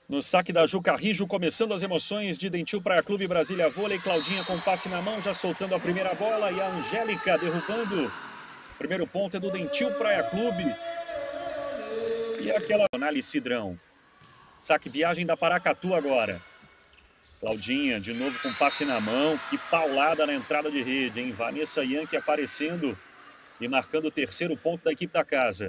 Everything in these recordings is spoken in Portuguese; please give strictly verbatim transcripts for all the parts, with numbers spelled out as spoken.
No saque da Ju Carrijo, começando as emoções de Dentil Praia Clube Brasília Vôlei. Claudinha com passe na mão, já soltando a primeira bola. E a Angélica derrubando. O primeiro ponto é do Dentil Praia Clube. E aquela análise Cidrão. Saque viagem da Paracatu agora. Claudinha de novo com passe na mão. Que paulada na entrada de rede, hein? Vanessa Yankee aparecendo e marcando o terceiro ponto da equipe da casa.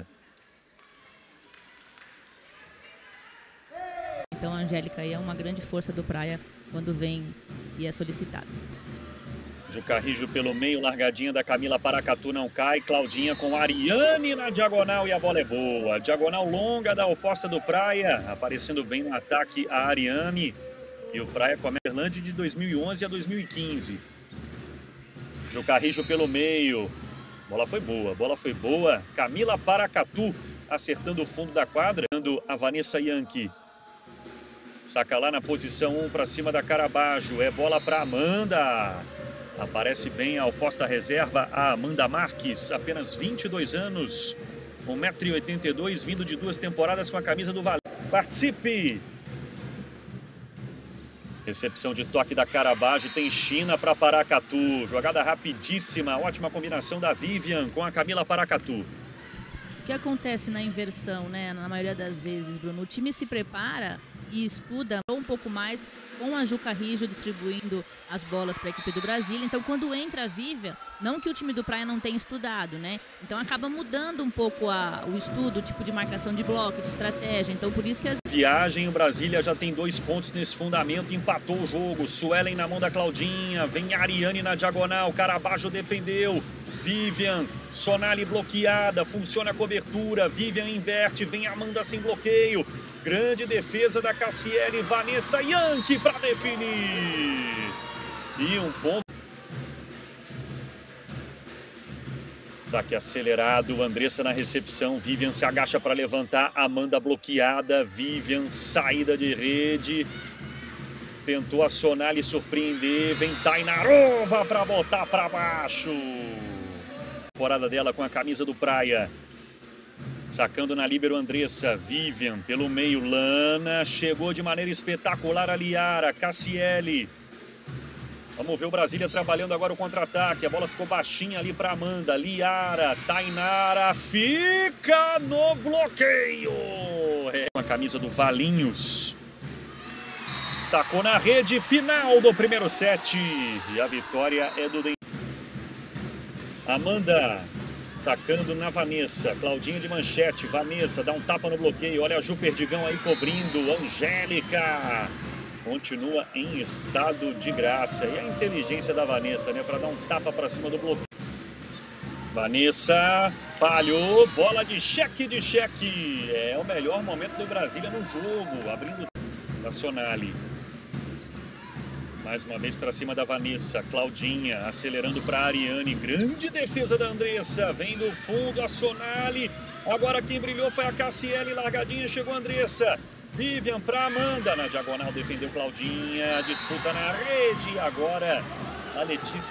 Então a Angélica aí é uma grande força do Praia quando vem e é solicitada. Ju Carrijo pelo meio, largadinha da Camila Paracatu não cai. Claudinha com a Ariane na diagonal e a bola é boa. Diagonal longa da oposta do Praia, aparecendo bem no ataque a Ariane. E o Praia com a Merlândia de dois mil e onze a dois mil e quinze. Ju Carrijo pelo meio. Bola foi boa, bola foi boa. Camila Paracatu acertando o fundo da quadra. A Vanessa Yankee. Saca lá na posição um para cima da Carabajo. É bola para Amanda. Aparece bem a oposta reserva a Amanda Marques. Apenas vinte e dois anos. um metro e oitenta e dois, vindo de duas temporadas com a camisa do Vale. Participe! Recepção de toque da Carabajo. Tem China para Paracatu. Jogada rapidíssima. Ótima combinação da Vivian com a Camila Paracatu. O que acontece na inversão, né? Na maioria das vezes, Bruno, o time se prepara e estuda um pouco mais com a Ju Carrijo distribuindo as bolas para a equipe do Brasília. Então, quando entra a Vivian, não que o time do Praia não tenha estudado, né? Então, acaba mudando um pouco a, o estudo, o tipo de marcação de bloco, de estratégia. Então, por isso que as... Viagem, o Brasília já tem dois pontos nesse fundamento, empatou o jogo. Suelen na mão da Claudinha, vem a Ariane na diagonal, Carabajo defendeu. Vivian, Sonali bloqueada, funciona a cobertura, Vivian inverte, vem Amanda sem bloqueio. Grande defesa da Cassiele, Vanessa Yankee para definir. E um ponto. Saque acelerado, Andressa na recepção, Vivian se agacha para levantar, Amanda bloqueada, Vivian saída de rede. Tentou a Sonali surpreender, vem Tainarova para botar para baixo. Temporada dela com a camisa do Praia. Sacando na líbero Andressa, Vivian pelo meio, Lana, chegou de maneira espetacular a Liara, Cassiele. Vamos ver o Brasília trabalhando agora o contra-ataque, a bola ficou baixinha ali para Amanda, Liara, Tainara, fica no bloqueio. É a camisa do Valinhos. Sacou na rede, final do primeiro set. E a vitória é do Dentil. Amanda sacando na Vanessa, Claudinha de manchete, Vanessa dá um tapa no bloqueio, olha a Ju Perdigão aí cobrindo, Angélica continua em estado de graça. E a inteligência da Vanessa, né, para dar um tapa para cima do bloqueio. Vanessa falhou, bola de cheque de cheque, é o melhor momento do Brasília no jogo, abrindo a Sonali. Mais uma vez para cima da Vanessa, Claudinha acelerando para a Ariane, grande defesa da Andressa, vem do fundo a Sonali, agora quem brilhou foi a Cassiele, largadinha, chegou a Andressa, Vivian para Amanda, na diagonal defendeu Claudinha, disputa na rede, agora a Letícia.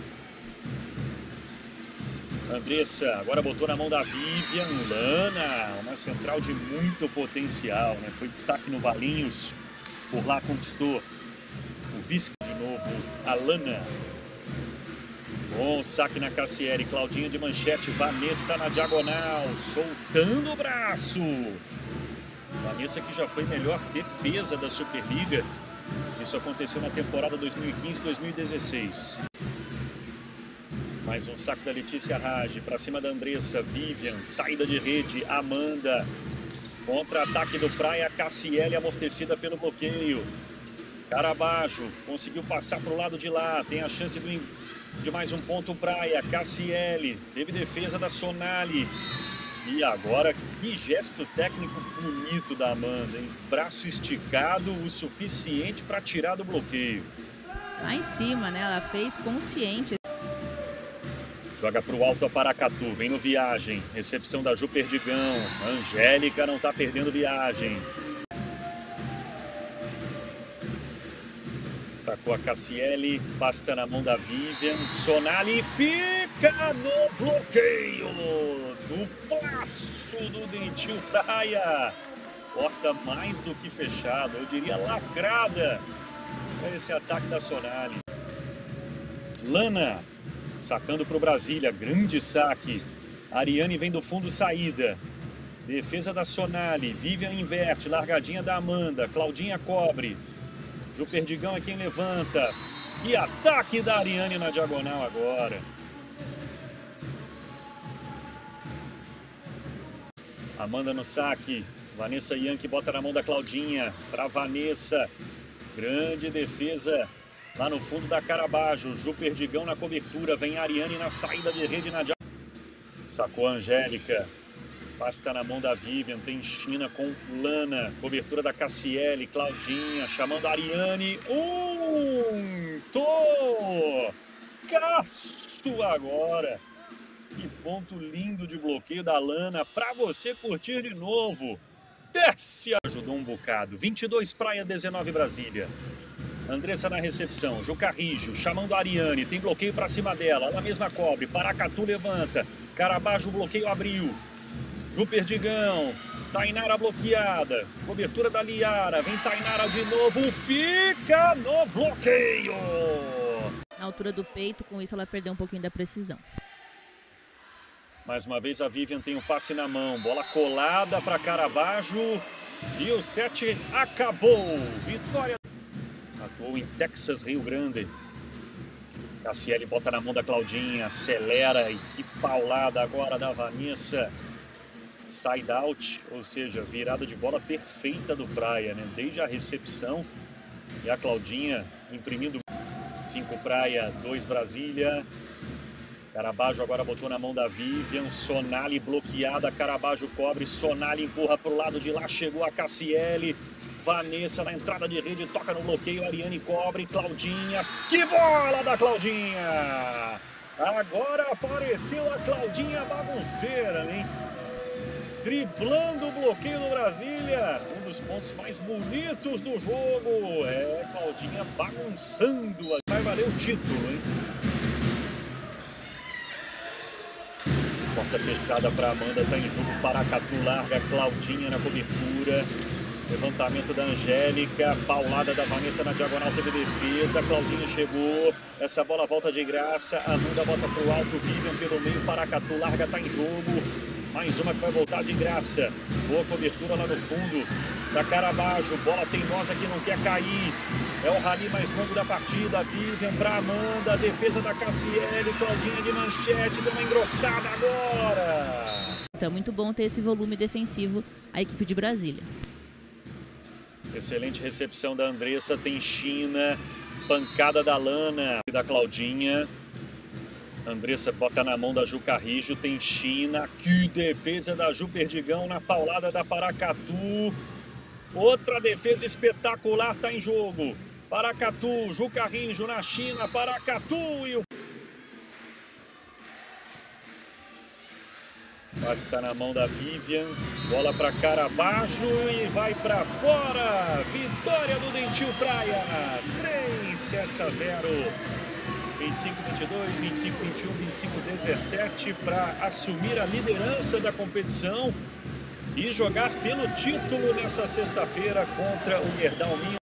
Andressa agora botou na mão da Vivian, Lana, uma central de muito potencial, né? Foi destaque no Valinhos, por lá conquistou o vice de novo, a Lana. Bom saque na Cassiele, Claudinha de manchete, Vanessa na diagonal, soltando o braço. Vanessa que já foi melhor defesa da Superliga. Isso aconteceu na temporada dois mil e quinze dois mil e dezesseis. Mais um saque da Letícia Rage, para cima da Andressa, Vivian, saída de rede, Amanda. Contra-ataque do Praia, Cassiele amortecida pelo bloqueio. Carabajo conseguiu passar para o lado de lá, tem a chance do, de mais um ponto Praia, Cassiele, teve defesa da Sonali. E agora, que gesto técnico bonito da Amanda, hein? Braço esticado o suficiente para tirar do bloqueio. Lá em cima, né? Ela fez consciente. Joga para o alto a Paracatu, vem no Viagem, recepção da Ju Perdigão, Angélica não está perdendo Viagem. Sacou a Cassiele, passa na mão da Vivian, Sonali fica no bloqueio do passo do Dentil Praia. Porta mais do que fechada, eu diria lacrada para esse ataque da Sonali. Lana sacando para o Brasília, grande saque. Ariane vem do fundo, saída. Defesa da Sonali, Vivian inverte, largadinha da Amanda, Claudinha cobre. Ju Perdigão é quem levanta. E ataque da Ariane na diagonal agora. Amanda no saque. Vanessa Yankee bota na mão da Claudinha. Para Vanessa. Grande defesa lá no fundo da Carabajo. Ju Perdigão na cobertura. Vem a Ariane na saída de rede na diagonal. Sacou a Angélica. Passe está na mão da Vivian. Tem China com Lana. Cobertura da Cassiele. Claudinha chamando a Ariane. Um! Tô! Caço agora. Que ponto lindo de bloqueio da Lana para você curtir de novo. Desce, ajudou um bocado. vinte e dois Praia, dezenove Brasília. Andressa na recepção, Ju Carrijo chamando a Ariane, tem bloqueio para cima dela, ela mesma cobre, Paracatu levanta, Carabajo bloqueio abriu. Ju Perdigão, Tainara bloqueada, cobertura da Liara, vem Tainara de novo, fica no bloqueio. Na altura do peito, com isso ela perdeu um pouquinho da precisão. Mais uma vez a Vivian tem o passe na mão, bola colada para Carabajo e o set acabou. Vitória. Atuou em Texas, Rio Grande. Cassiele bota na mão da Claudinha, acelera e que paulada agora da Vanessa. Side out, ou seja, virada de bola perfeita do Praia, né? Desde a recepção e a Claudinha imprimindo cinco Praia, dois Brasília. Carabajo agora botou na mão da Vivian, Sonali bloqueada, Carabajo cobre, Sonali empurra para o lado de lá, chegou a Cassiele, Vanessa na entrada de rede, toca no bloqueio, Ariane cobre, Claudinha, que bola da Claudinha! Agora apareceu a Claudinha bagunceira, hein? Driblando o bloqueio do Brasília, um dos pontos mais bonitos do jogo, é Claudinha bagunçando, vai valer o título, hein? Porta fechada para Amanda, tá em jogo, Paracatu larga, Claudinha na cobertura. Levantamento da Angélica, paulada da Vanessa na diagonal, teve defesa, Claudinha chegou, essa bola volta de graça, Amanda bota pro alto, Vivian pelo meio, Paracatu larga, tá em jogo. Mais uma que vai voltar de graça, boa cobertura lá no fundo da Carabajo, bola teimosa que não quer cair. É o rally mais longo da partida, Vivian para Amanda, defesa da Cassiele, Claudinha de manchete, deu uma engrossada agora. Então, muito bom ter esse volume defensivo, a equipe de Brasília. Excelente recepção da Andressa, tem China, pancada da Lana e da Claudinha. Andressa bota na mão da Ju Carrijo, tem China, que defesa da Ju Perdigão na paulada da Paracatu. Outra defesa espetacular está em jogo. Paracatu, Ju Carrijo na China, Paracatu e o... Passe está na mão da Vivian, bola para Carabajo e vai para fora. Vitória do Dentil Praia, três sets a zero. vinte e cinco a vinte e dois, vinte e cinco a vinte e um, vinte e cinco a dezessete para assumir a liderança da competição e jogar pelo título nessa sexta-feira contra o Gerdau Minho.